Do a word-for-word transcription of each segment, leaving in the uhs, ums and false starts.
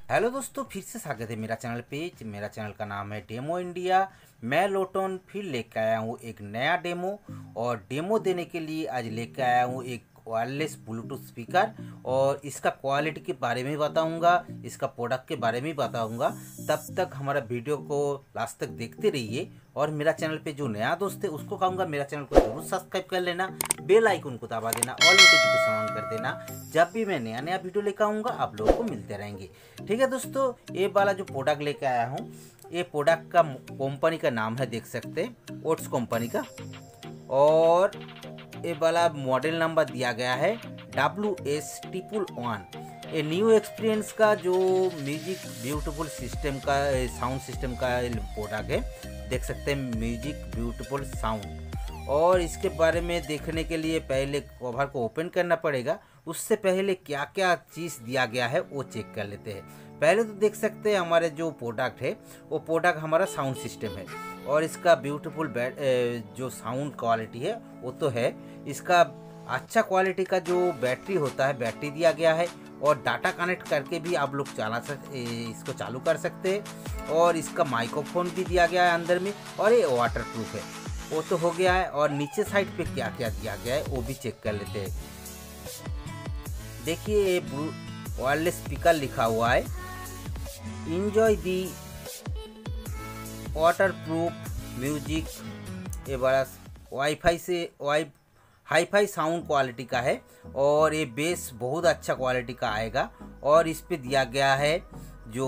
Hello दोस्तों, फिर से स्वागत है मेरा चैनल पे। मेरा चैनल का नाम है डेमो इंडिया। मैं लोटन फिर लेकर आया हूँ एक नया डेमो। और डेमो देने के लिए आज लेकर आया हूँ एक वायरलेस ब्लूटूथ स्पीकर। और इसका क्वालिटी के बारे में बताऊंगा, इसका प्रोडक्ट के बारे में बताऊंगा। तब तक हमारा वीडियो को लास्ट तक देखते रहिए। और मेरा चैनल पे जो नया दोस्त है उसको कहूँगा मेरा चैनल को जरूर सब्सक्राइब कर लेना, बेल आइकन को दबा देना, ऑल नोटिफिकेशन ऑन कर देना। जब भी मैं नया नया वीडियो लेकर आऊँगा आप लोगों को मिलते रहेंगे। ठीक है दोस्तों, ये वाला जो प्रोडक्ट लेकर आया हूँ, ये प्रोडक्ट का कंपनी का नाम है, देख सकते हैं, ओट्स कंपनी का। और ये वाला मॉडल नंबर दिया गया है डब्ल्यू एस ट्रिपल वन। ये न्यू एक्सपीरियंस का जो म्यूजिक ब्यूटीफुल सिस्टम का साउंड सिस्टम का प्रोडक्ट है, देख सकते हैं, म्यूजिक ब्यूटीफुल साउंड। और इसके बारे में देखने के लिए पहले कवर को ओपन करना पड़ेगा। उससे पहले क्या क्या चीज़ दिया गया है वो चेक कर लेते हैं। पहले तो देख सकते हैं हमारे जो प्रोडक्ट है वो प्रोडक्ट हमारा साउंड सिस्टम है। और इसका ब्यूटीफुल जो साउंड क्वालिटी है वो तो है। इसका अच्छा क्वालिटी का जो बैटरी होता है, बैटरी दिया गया है। और डाटा कनेक्ट करके भी आप लोग चला सक इसको चालू कर सकते हैं। और इसका माइक्रोफोन भी दिया गया है अंदर में। और ये वाटर प्रूफ है, वो तो हो गया है। और नीचे साइड पे क्या क्या दिया गया है वो भी चेक कर लेते हैं। देखिए, ये वायरलेस स्पीकर लिखा हुआ है, enjoy the waterproof music. ये बड़ा वाईफाई से वाई हाईफाई साउंड क्वालिटी का है। और ये बेस बहुत अच्छा क्वालिटी का आएगा। और इस पे दिया गया है जो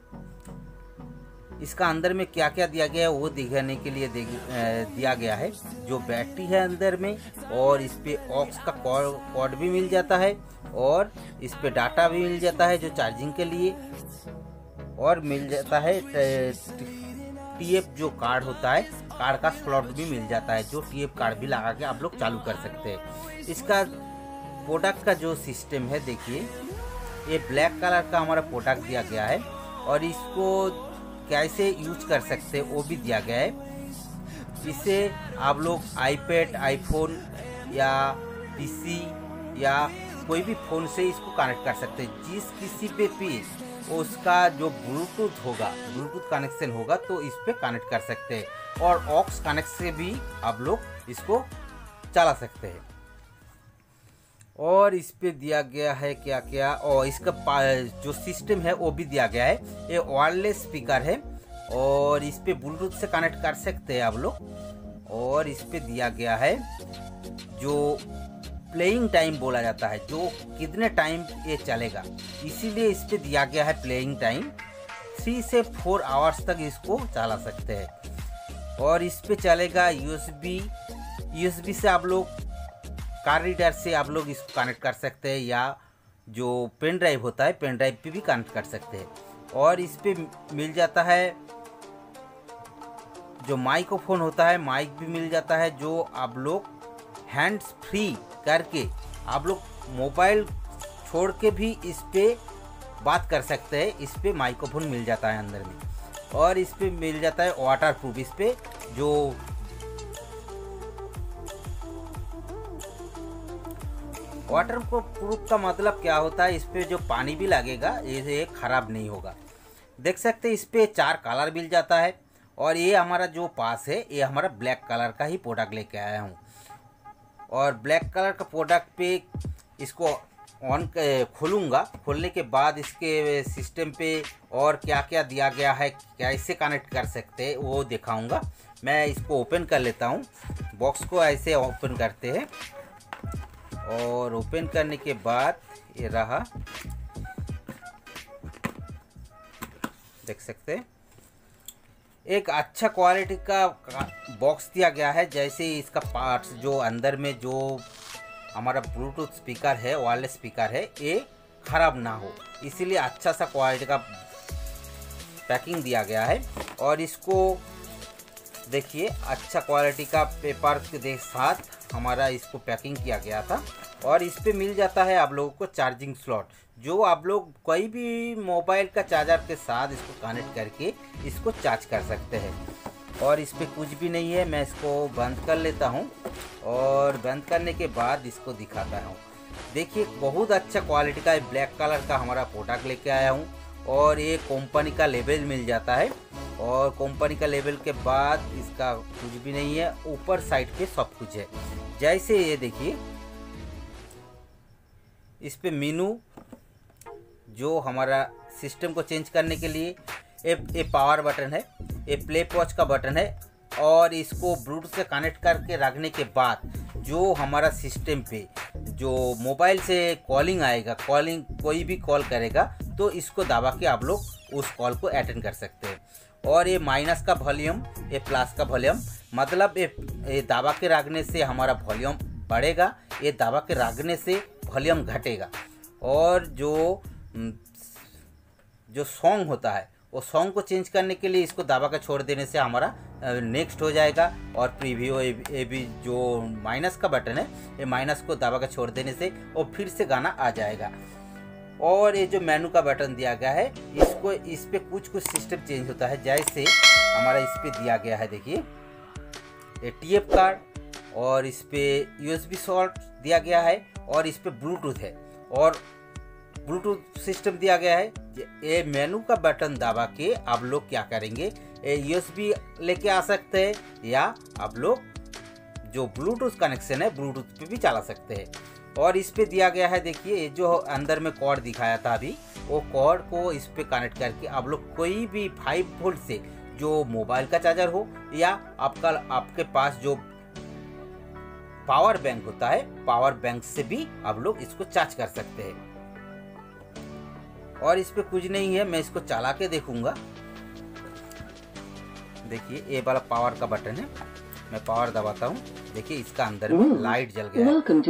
इसका अंदर में क्या क्या दिया गया है वो दिखाने के लिए दिया गया है। जो बैटरी है अंदर में, और इस पे ऑक्स का कॉर्ड भी मिल जाता है। और इस पे डाटा भी मिल जाता है जो चार्जिंग के लिए। और मिल जाता है टीएफ जो कार्ड होता है, कार्ड का स्लॉट भी मिल जाता है, जो टीएफ कार्ड भी लगा के आप लोग चालू कर सकते हैं। इसका प्रोडक्ट का जो सिस्टम है, देखिए, ये ब्लैक कलर का हमारा प्रोडक्ट दिया गया है। और इसको कैसे यूज कर सकते हैं वो भी दिया गया है। इसे आप लोग आईपैड, आईफोन या पीसी या कोई भी फ़ोन से इसको कनेक्ट कर सकते हैं। जिस किसी पे भी उसका जो ब्लूटूथ होगा, ब्लूटूथ कनेक्शन होगा तो इस पे कनेक्ट कर सकते हैं। और ऑक्स कनेक्ट से भी आप लोग इसको चला सकते हैं। और इस पे दिया गया है क्या क्या, और इसका जो सिस्टम है वो भी दिया गया है। ये वायरलेस स्पीकर है और इस पे ब्लूटूथ से कनेक्ट कर सकते हैं आप लोग। और इस पे दिया गया है जो प्लेइंग टाइम बोला जाता है, जो कितने टाइम ये चलेगा, इसीलिए इस पे दिया गया है प्लेइंग टाइम। थ्री से फोर आवर्स तक इसको चला सकते हैं। और इस पे चलेगा यूएसबी यूएसबी से आप लोग कार रीडर से आप लोग इसको कनेक्ट कर सकते हैं, या जो पेन ड्राइव होता है पेन ड्राइव पे भी कनेक्ट कर सकते हैं। और इस पे मिल जाता है जो माइक्रोफोन होता है, माइक भी मिल जाता है, जो आप लोग हैंड्स फ्री करके आप लोग मोबाइल छोड़ के भी इस पे बात कर सकते हैं। इस पे माइक्रोफोन मिल जाता है अंदर में। और इस पे मिल जाता है वाटर प्रूफ। इस पे जो वाटर प्रूफ का मतलब क्या होता है, इस पे जो पानी भी लगेगा ये खराब नहीं होगा। देख सकते हैं इस पे चार कलर मिल जाता है। और ये हमारा जो पास है ये हमारा ब्लैक कलर का ही प्रोडक्ट लेके आया हूँ। और ब्लैक कलर का प्रोडक्ट पे इसको ऑन खोलूँगा। खोलने के बाद इसके सिस्टम पे और क्या क्या दिया गया है, कैसे कनेक्ट कर सकते हैं वो दिखाऊँगा। मैं इसको ओपन कर लेता हूँ। बॉक्स को ऐसे ओपन करते हैं। और ओपन करने के बाद ये रहा, देख सकते हैं, एक अच्छा क्वालिटी का बॉक्स दिया गया है। जैसे इसका पार्ट्स जो अंदर में जो हमारा ब्लूटूथ स्पीकर है, वायरलेस स्पीकर है, ये ख़राब ना हो, इसीलिए अच्छा सा क्वालिटी का पैकिंग दिया गया है। और इसको देखिए, अच्छा क्वालिटी का पेपर के साथ हमारा इसको पैकिंग किया गया था। और इस पे मिल जाता है आप लोगों को चार्जिंग स्लॉट, जो आप लोग कोई भी मोबाइल का चार्जर के साथ इसको कनेक्ट करके इसको चार्ज कर सकते हैं। और इस पे कुछ भी नहीं है। मैं इसको बंद कर लेता हूँ। और बंद करने के बाद इसको दिखाता हूँ। देखिए, बहुत अच्छा क्वालिटी का ब्लैक कलर का हमारा प्रोडक्ट लेके आया हूँ। और ये कंपनी का लेबल मिल जाता है। और कंपनी का लेबल के बाद इसका कुछ भी नहीं है, ऊपर साइड पे सब कुछ है। जैसे ये देखिए, इस पे मेनू जो हमारा सिस्टम को चेंज करने के लिए ये पावर बटन है, ये प्ले पॉज का बटन है। और इसको ब्लूटूथ से कनेक्ट करके रखने के बाद जो हमारा सिस्टम पे जो मोबाइल से कॉलिंग आएगा, कॉलिंग कोई भी कॉल करेगा तो इसको दबा के आप लोग उस कॉल को अटेंड कर सकते हैं। और ये माइनस का वॉल्यूम, ये प्लस का वॉल्यूम, मतलब ये ये दबा के रखने से हमारा वॉल्यूम बढ़ेगा, ये दबा के रखने से वॉल्यूम घटेगा। और जो जो सॉन्ग होता है वो सॉन्ग को चेंज करने के लिए इसको दबा कर छोड़ देने से हमारा नेक्स्ट हो जाएगा। और प्रीव्यू ये भी जो माइनस का बटन है, ये माइनस को दबा कर छोड़ देने से वो फिर से गाना आ जाएगा। और ये जो मेनू का बटन दिया गया है, इसको इस पे कुछ कुछ सिस्टम चेंज होता है। जैसे हमारा इस पे दिया गया है, देखिए ये टी एफ कार्ड, और इस पे यू एस बी शॉर्ट दिया गया है, और इस पे ब्लूटूथ है और ब्लूटूथ सिस्टम दिया गया है। ये मेनू का बटन दबा के आप लोग क्या करेंगे, ये यू एस बी लेके आ सकते हैं, या आप लोग जो ब्लूटूथ कनेक्शन है ब्लूटूथ पे भी चला सकते हैं। और इस पे दिया गया है, देखिए ये जो अंदर में कॉर्ड दिखाया था अभी, वो कॉर्ड को इस पे कनेक्ट करके आप लोग कोई भी फाइव वोल्ट से जो मोबाइल का चार्जर हो, या आपका आपके पास जो पावर बैंक होता है, पावर बैंक से भी आप लोग इसको चार्ज कर सकते हैं। और इस पे कुछ नहीं है, मैं इसको चला के देखूंगा। देखिए ये वाला पावर का बटन है, मैं पावर दबाता हूँ, देखिए इसका अंदर में लाइट जल गया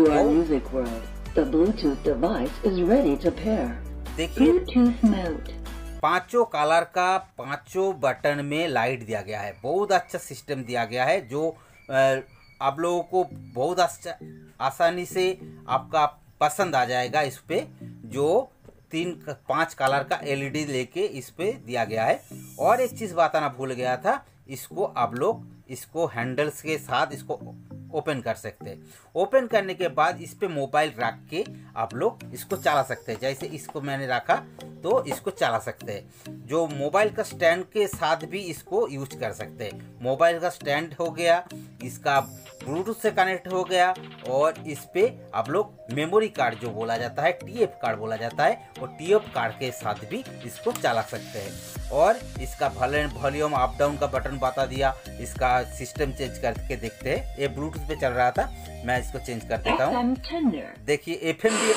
है। देखिए पांचों कलर का पांचों बटन में लाइट दिया गया है। बहुत अच्छा सिस्टम दिया गया है, जो आप लोगों को बहुत अच्छा आसानी से आपका पसंद आ जाएगा। इस पे जो तीन पांच कलर का एल ई डी लेके इस पे दिया गया है। और एक चीज़ बताना भूल गया था, इसको आप लोग इसको हैंडल्स के साथ इसको ओपन कर सकते हैं। ओपन करने के बाद इस पे मोबाइल रख के आप लोग इसको चला सकते हैं। जैसे इसको मैंने रखा तो इसको चला सकते हैं। जो मोबाइल का स्टैंड के साथ भी इसको यूज कर सकते हैं। मोबाइल का स्टैंड हो गया, इसका ब्लूटूथ से कनेक्ट हो गया, और इस पे आप लोग मेमोरी कार्ड जो बोला जाता है, टी एफ कार्ड बोला जाता है, वो टी एफ कार्ड के साथ भी इसको चला सकते हैं। और इसका वॉल्यूम अप डाउन का बटन बता दिया। इसका सिस्टम चेंज करके देखते हैं। ये ब्लूटूथ पे चल रहा था, मैं इसको चेंज कर देता हूँ। देखिए एफ एम भी,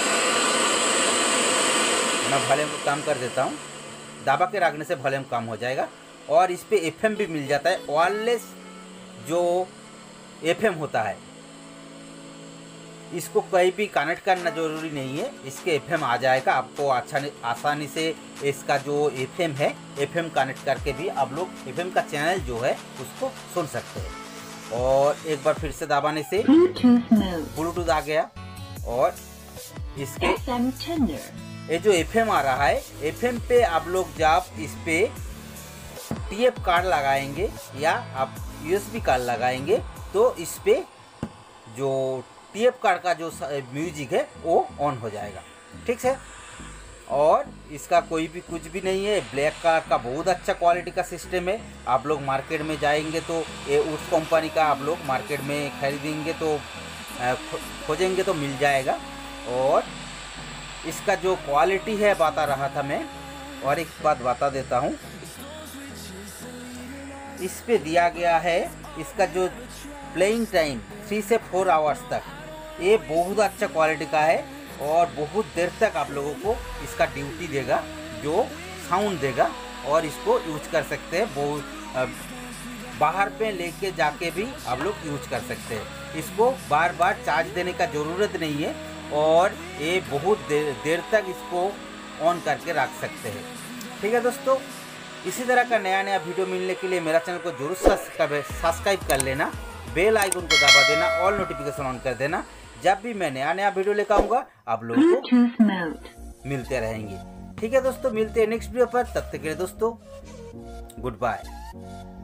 मैं वॉल्यूम को कम कर देता हूँ, दबा के रखने से वॉल्यूम कम हो जाएगा। और इस पे एफ एम भी मिल जाता है, वायरलेस जो एफ एम होता है, इसको कहीं भी कनेक्ट करना जरूरी नहीं है, इसके एफ एम आ जाएगा आपको अच्छा आसानी से। इसका जो एफ एम है, एफ एम कनेक्ट करके भी आप लोग एफ एम का चैनल जो है उसको सुन सकते हैं। और एक बार फिर से दबाने से ब्लूटूथ आ गया। और इसके ये जो एफ एम आ रहा है, एफ एम पे आप लोग जब इस पे टी एफ कार्ड लगाएंगे या आप यू एस बी कार्ड लगाएंगे तो इस पे जो टी एफ कार्ड का जो म्यूजिक है वो ऑन हो जाएगा, ठीक है। और इसका कोई भी कुछ भी नहीं है, ब्लैक कार्ड का बहुत अच्छा क्वालिटी का सिस्टम है। आप लोग मार्केट में जाएंगे तो ये उस कंपनी का आप लोग मार्केट में खरीदेंगे तो खोजेंगे तो मिल जाएगा। और इसका जो क्वालिटी है बता रहा था मैं, और एक बात बता देता हूँ, इस पे दिया गया है इसका जो प्लेइंग टाइम थ्री से फोर आवर्स तक, ये बहुत अच्छा क्वालिटी का है। और बहुत देर तक आप लोगों को इसका ड्यूटी देगा, जो साउंड देगा, और इसको यूज कर सकते हैं। बहुत बाहर पे लेके जाके भी आप लोग यूज कर सकते हैं। इसको बार बार चार्ज देने का ज़रूरत नहीं है, और ये बहुत देर देर तक इसको ऑन करके रख सकते हैं, ठीक है दोस्तों। इसी तरह का नया नया वीडियो मिलने के लिए मेरा चैनल को जरूर सब्सक्राइब कर लेना, बेल आइकन को दबा देना, ऑल नोटिफिकेशन ऑन कर देना। जब भी मैं नया नया वीडियो लेकर आऊँगा आप लोगों को मिलते रहेंगे, ठीक है दोस्तों। मिलते हैं नेक्स्ट वीडियो पर, तब तक के लिए दोस्तों गुड बाय।